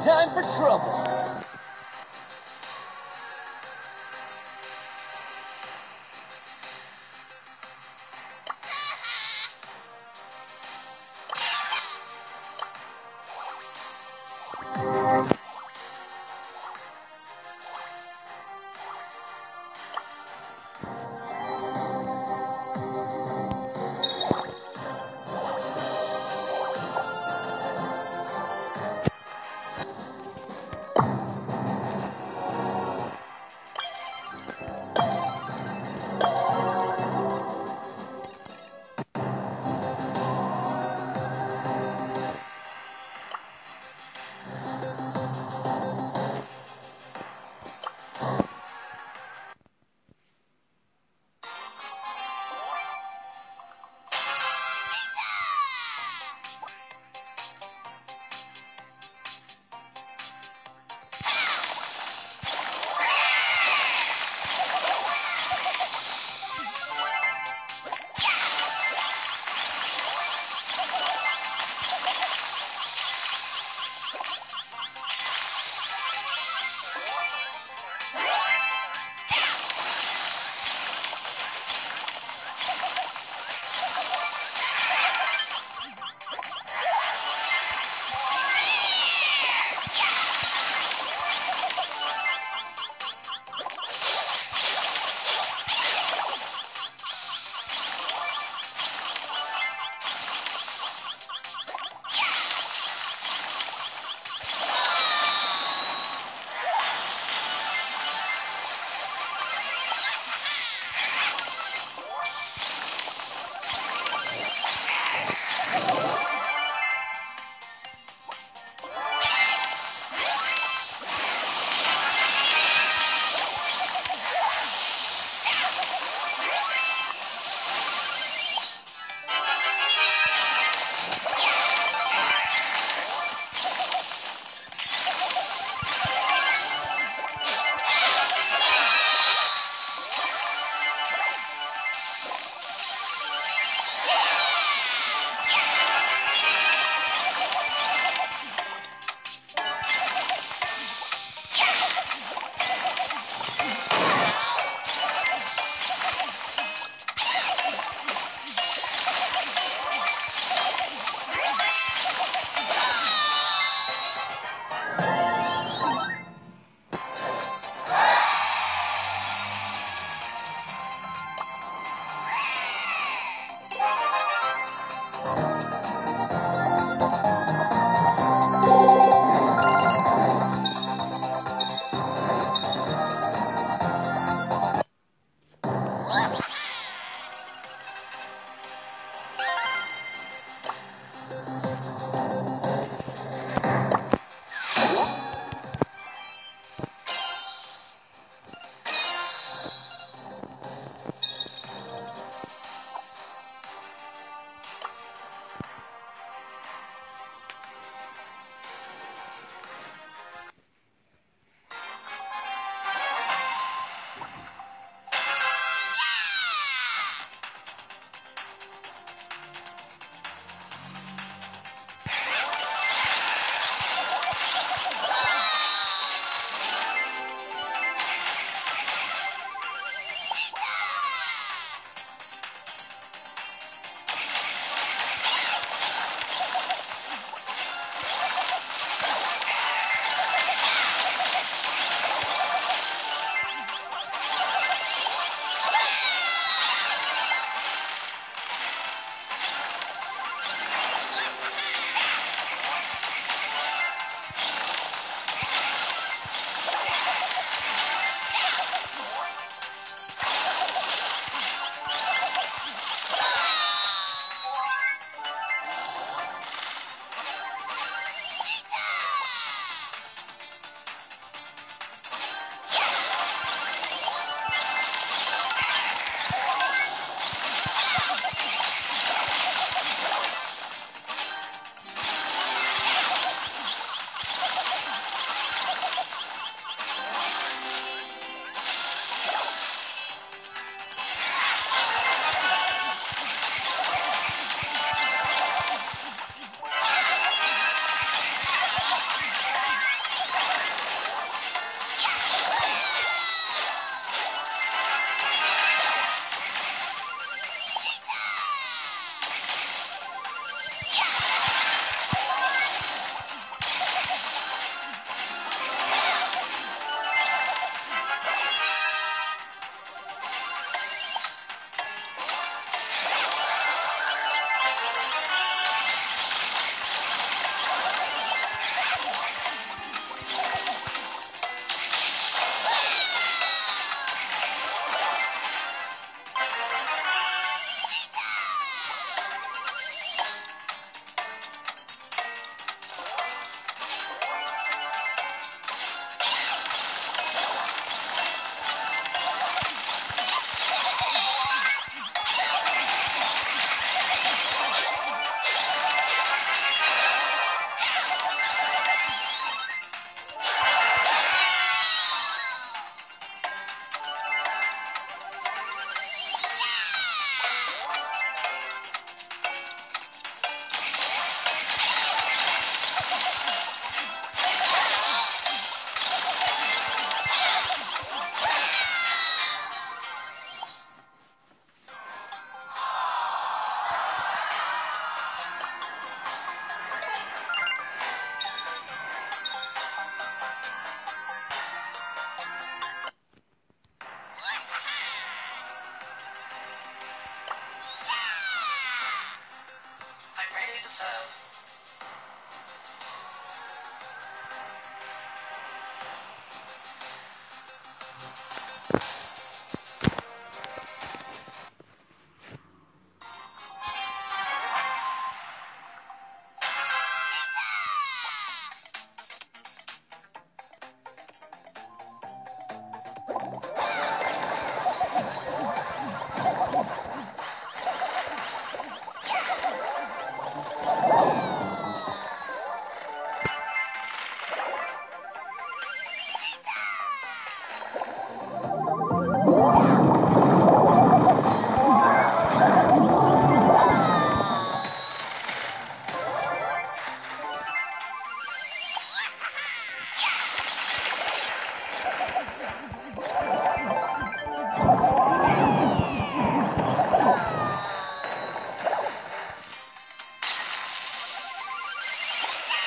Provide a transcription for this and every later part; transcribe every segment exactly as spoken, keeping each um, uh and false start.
time for trouble.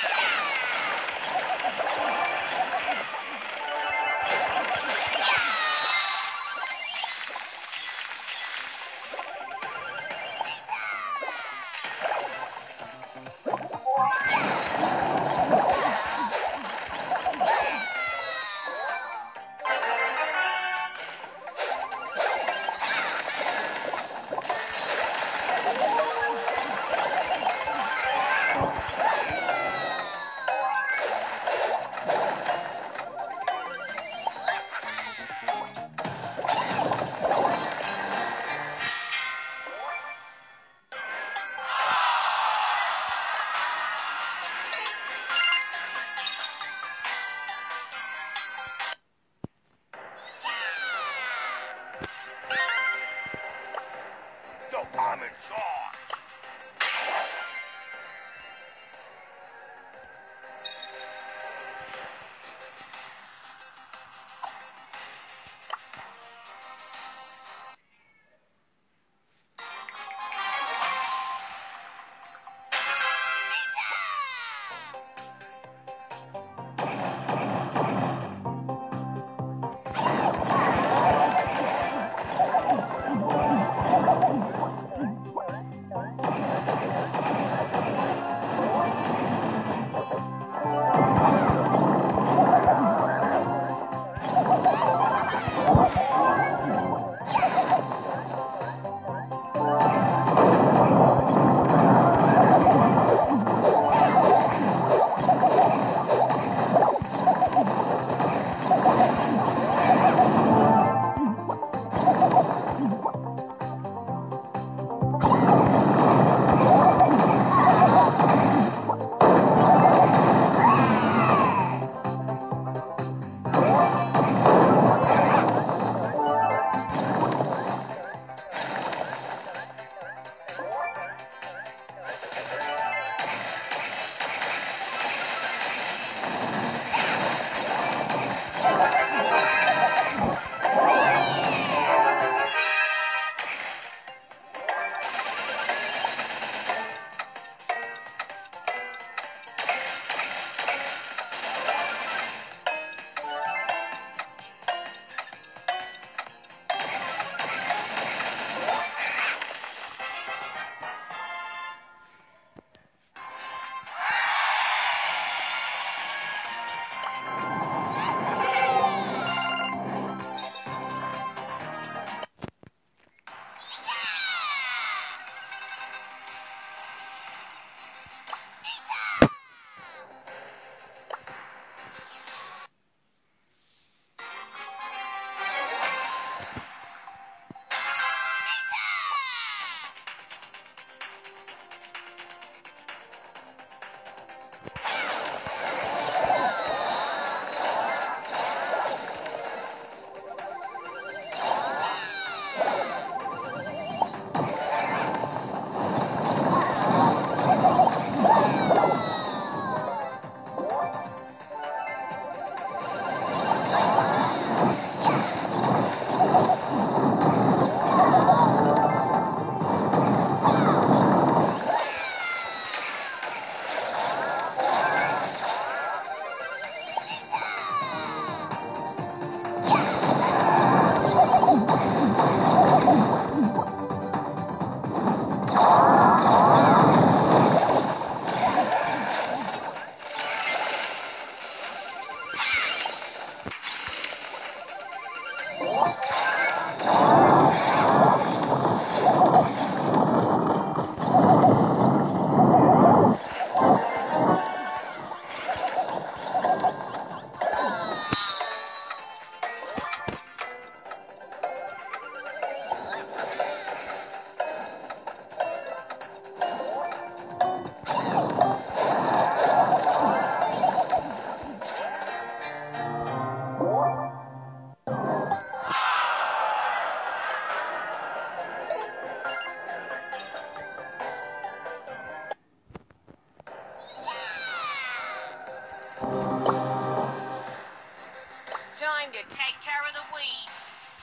Time to take care of the weeds.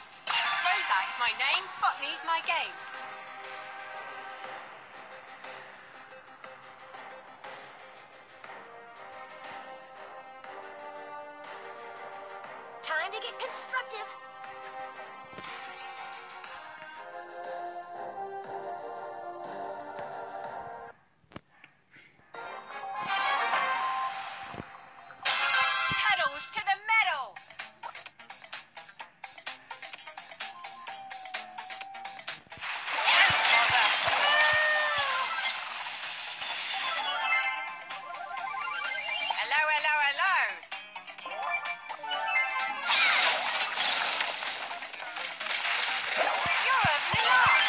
Rosa is my name, botany's my game. to get constructive. Pedals to the metal! Hello, hello, hello! You're having a laugh!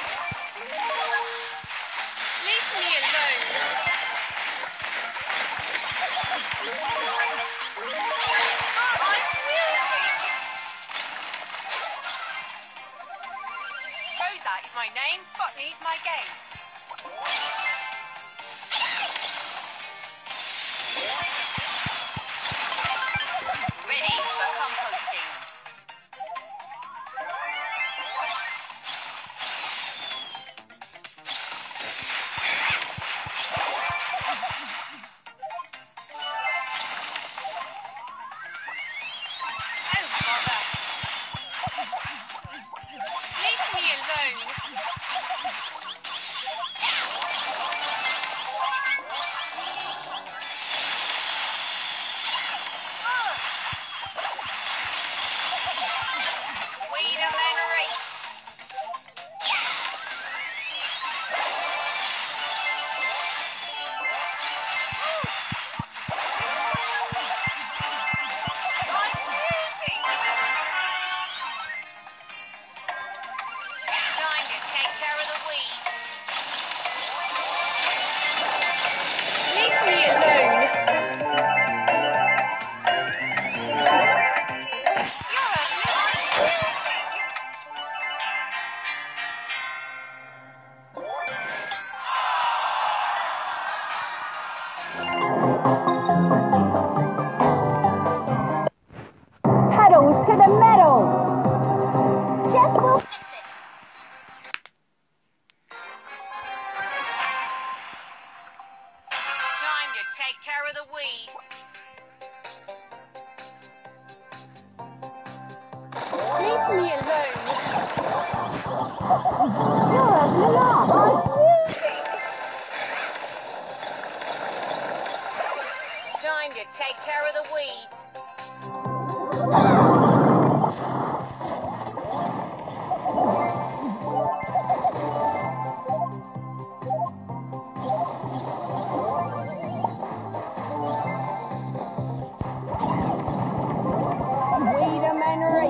Leave me alone! Rosa is my name, botany's my game. Ready for composting. Oh, bother. Leave me alone. Wait a minute. Time to take care of the weeds. Leave me alone. You're having a Pedals to the metal. Jess will fix it. Time to take care of the weeds. Leave me alone. You're having a laugh. Time to take care of the weeds. Wait a minute.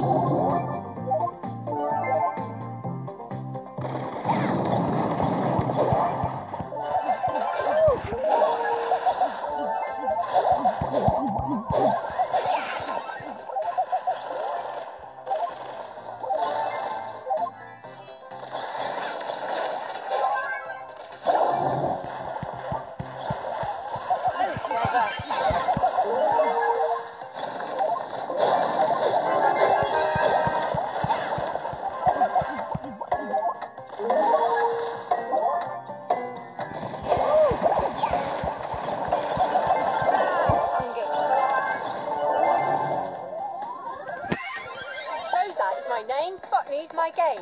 Rosa is my name, botany's my game.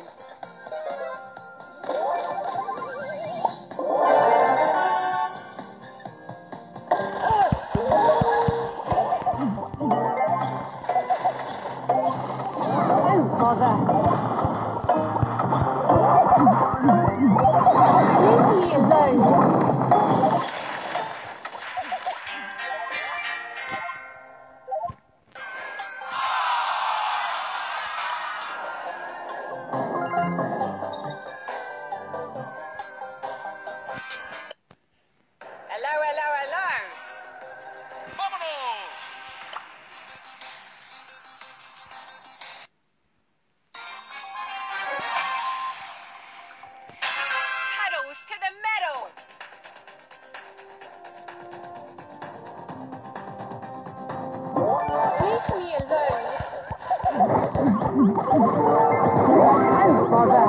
Oh, bother. Leave me alone. Hello, hello, hello. Vámonos! Pedals to the metal. Leave me alone. Oh, bother.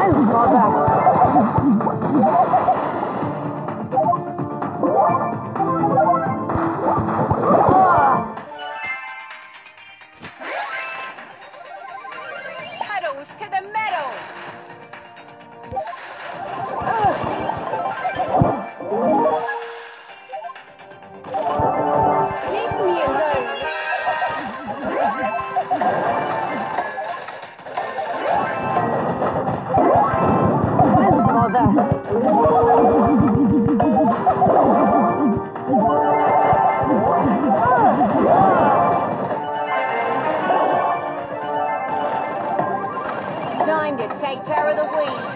Oh, bother. Pedals to the metal! Leave me alone! Oh, bother. Time to take care of the weeds.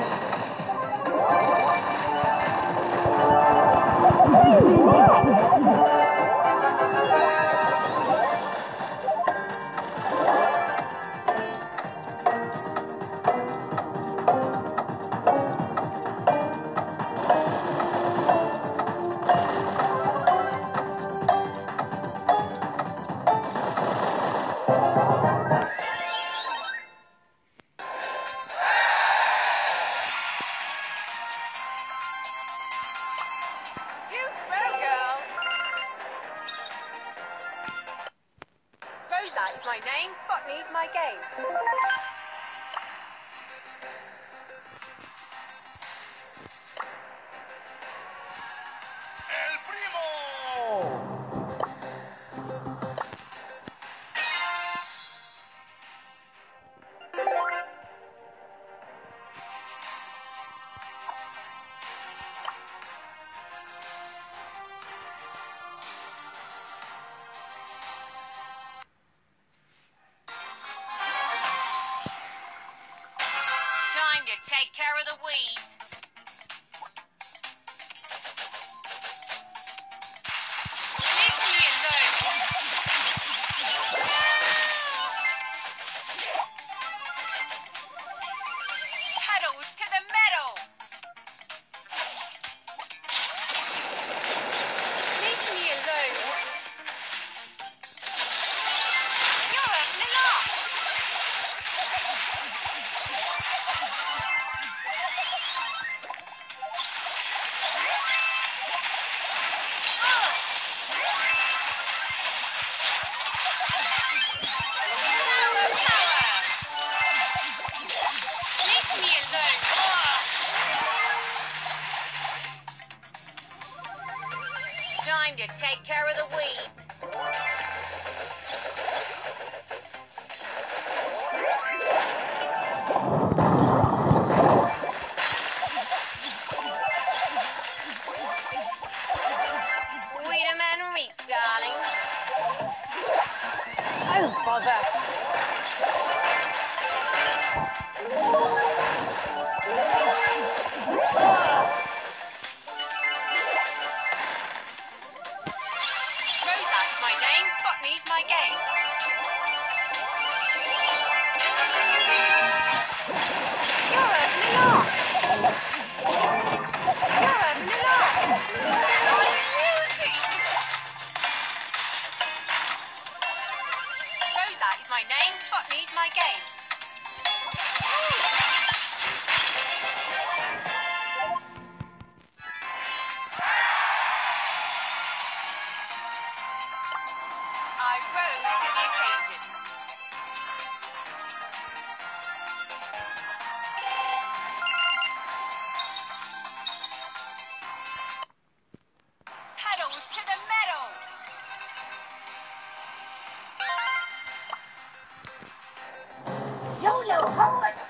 You go, girl. Rosa is my name, botany's my game. El primo! Time to take care of the weeds. Leave me alone. Pedals to the metal. Leave me alone. You're a lot. Leave me alone. Time to take care of the weeds. Weed-a-man reap, darling. Oh, bother. Rosa is my name, botany's my game. You're a lot. You're a lot. Rosa is my name, botany's my game. I rose to the occasion. Pedals to the metal. YOLO, ho, and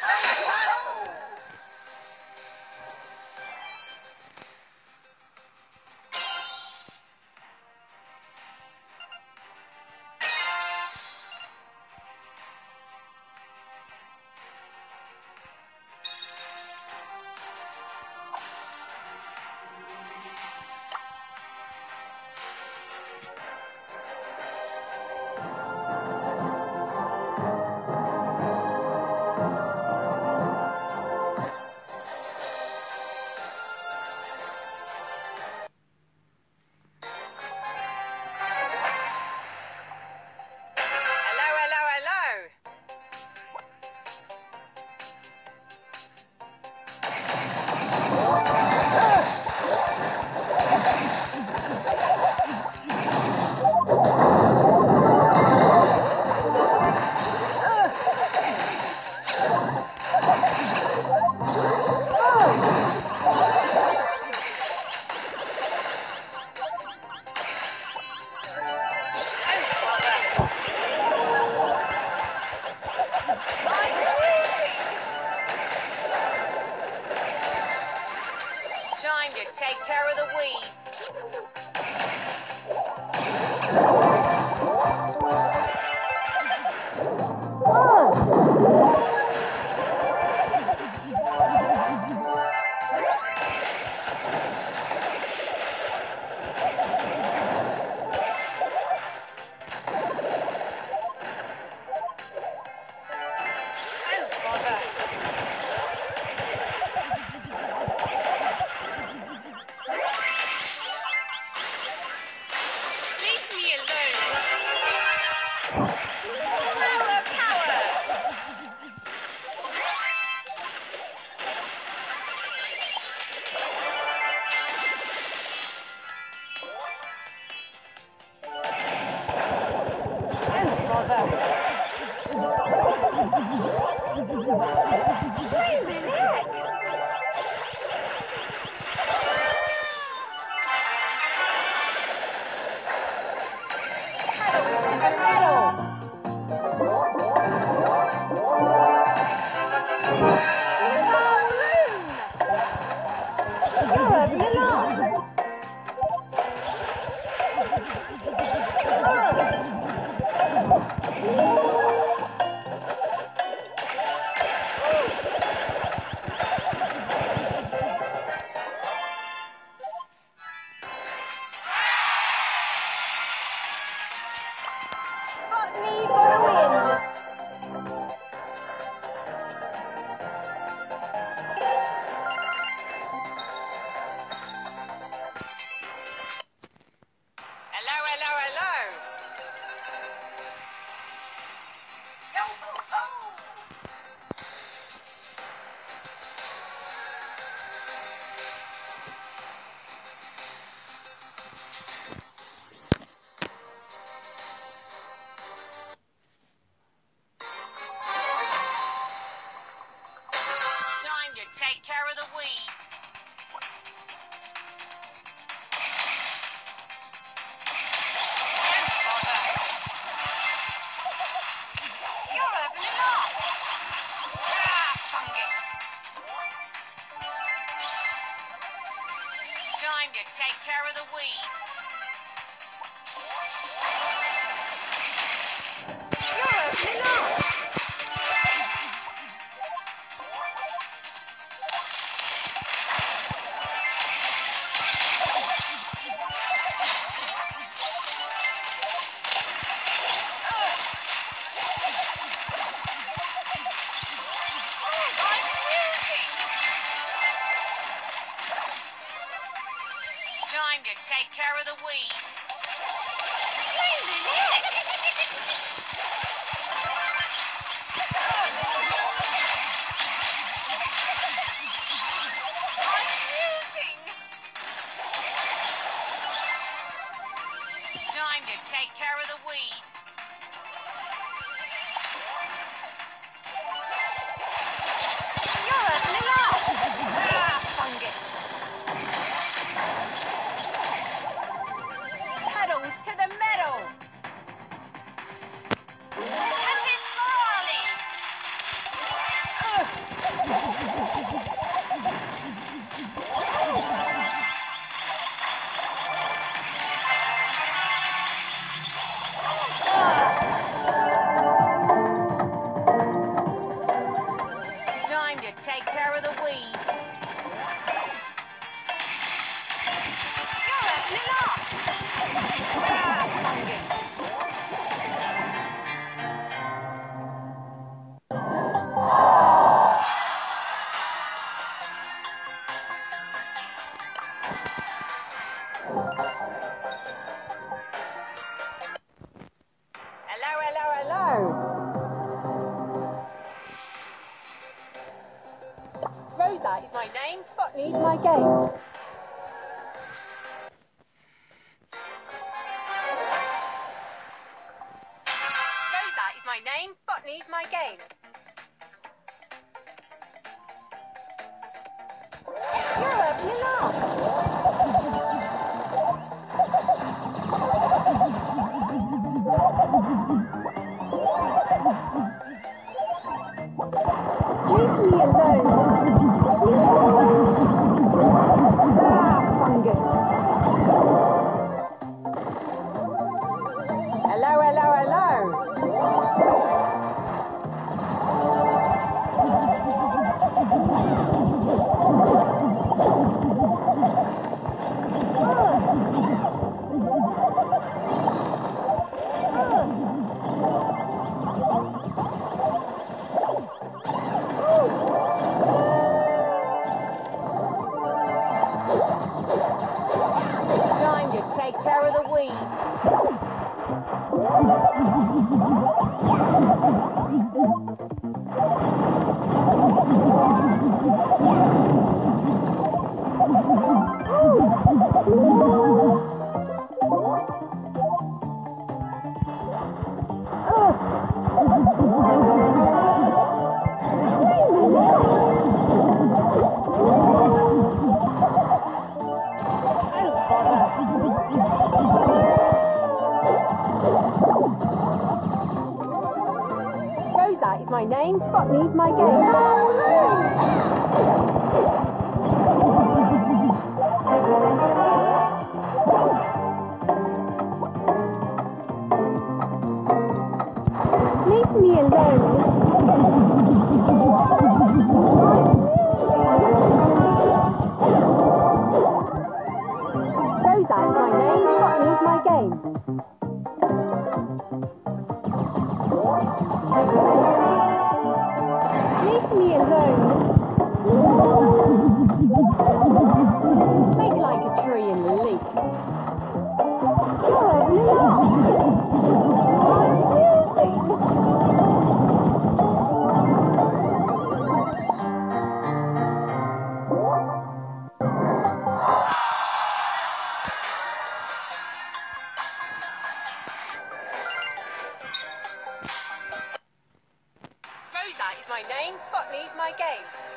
Take care of the weeds. Don't bother. You're opening up. Ah, fungus. Time to take care of the weeds. You're opening up. Time to take care of the weeds. I'm losing. Time to take care of the weeds. You're opening up. Ah, fungus. Pedals to the metal! And it's Marley! Time to take care of the weeds. You're opening up! Ah, fungus. Hello, hello, hello. Rosa is my name, botany is my game. Rosa is my name, botany is my game. You're opening up. Leave me alone. Ah, fungus. Hello, hello, hello. Rosa is my name, Botany's my game. Leave me alone. Rosa is my name, Botany's my game. Leave me alone. Make like a tree in the leaf. You're only off. Rosa is my name, Botany's my game.